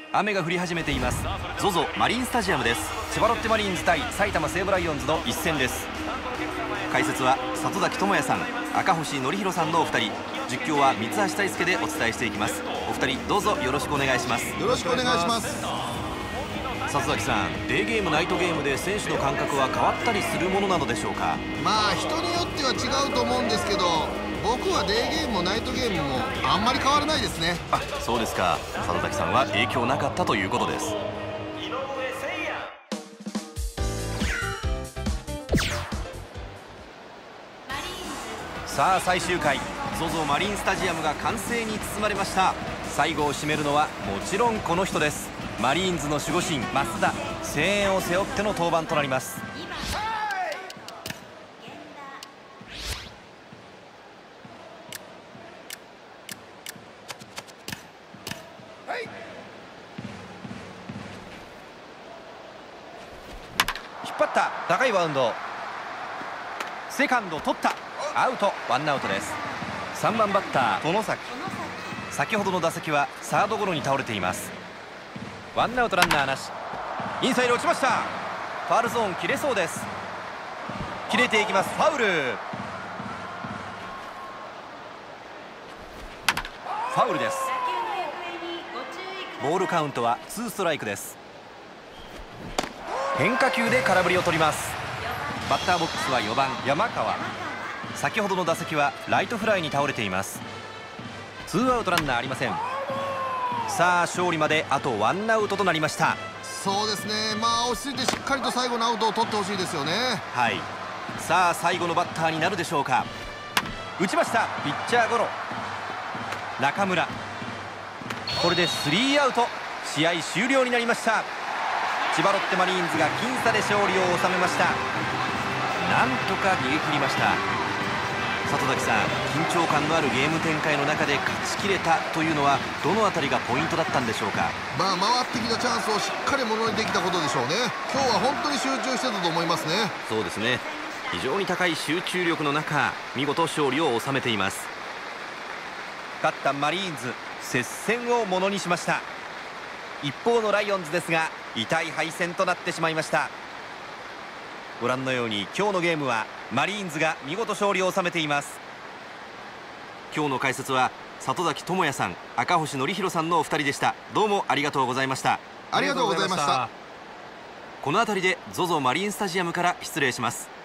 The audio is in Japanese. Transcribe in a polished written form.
雨が降り始めています。 ZOZO マリンスタジアムです。千葉ロッテマリーンズ対埼玉西武ライオンズの一戦です。解説は里崎智也さん、赤星憲広さんのお二人、実況は三橋大輔でお伝えしていきます。お二人どうぞよろしくお願いします。 よろしくお願いします。 里崎さん、デーゲームナイトゲームで選手の感覚は変わったりするものなのでしょうか？ まあ人によっては違うと思うんですけど、僕はデーゲームもナイトゲームもあんまり変わらないですね。 あ、そうですか。里崎さんは影響なかったということです。さあ最終回、 ZOZO マリンスタジアムが歓声に包まれました。最後を締めるのはもちろんこの人です。マリーンズの守護神増田、声援を背負っての登板となります。引っ張った、高いバウンド、セカンド取った、アウト、ワンアウトです。3番バッター外崎、先ほどの打席はサードゴロに倒れています。ワンアウトランナーなし、インサイド落ちました。ファウルゾーン切れそうです。切れていきます。ファウル、ファウルです。ボールカウントは2ストライクです。変化球で空振りを取ります。バッターボックスは4番山川、先ほどの打席はライトフライに倒れています。ツーアウトランナーありません。さあ勝利まであとワンアウトとなりました。 そうですね、まあ落ち着いてしっかりと最後のアウトを取ってほしいですよね。 はい、さあ最後のバッターになるでしょうか。打ちました、ピッチャーゴロ、中村、これで3アウト、試合終了になりました。千葉ロッテマリーンズが僅差で勝利を収めました。なんとか逃げ切りました。里崎さん、緊張感のあるゲーム展開の中で勝ちきれたというのはどのあたりがポイントだったんでしょうか？ まあ回ってきたチャンスをしっかりものにできたことでしょうね。今日は本当に集中してたと思いますね。 そうですね、非常に高い集中力の中見事勝利を収めています。勝ったマリーンズ、接戦をものにしました。一方のライオンズですが痛い敗戦となってしまいました。ご覧のように今日のゲームはマリーンズが見事勝利を収めています。今日の解説は里崎智也さん、赤星憲広さんのお二人でした。どうもありがとうございました。 ありがとうございました。 この辺りで ZOZO マリンスタジアムから失礼します。